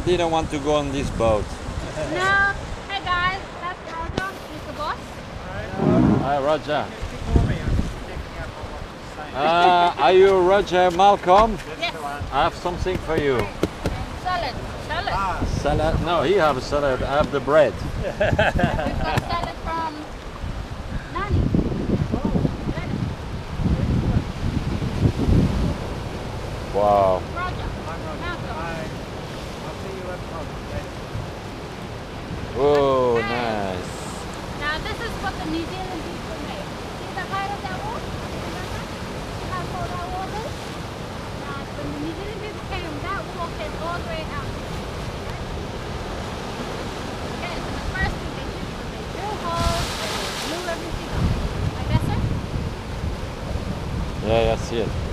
didn't want to go on this boat. No. Hey guys, that's Roger, Mr. Boss. Hi, Roger. Are you Roger Malcolm? Yes. I have something for you. Salad. Salad. Salad? No, he have a salad. I have the bread. We've got salad from Nani. Wow. Roger. Malcolm. Oh, nice. Now this is what the New Zealand people make. See the height of that wall? Remember? See how tall that wall is? Now when the New Zealand people came, that wall came all the way out. Right? Okay, so the first thing they did was they drill holes and they blew everything up. Like that, sir? Yeah, I see it.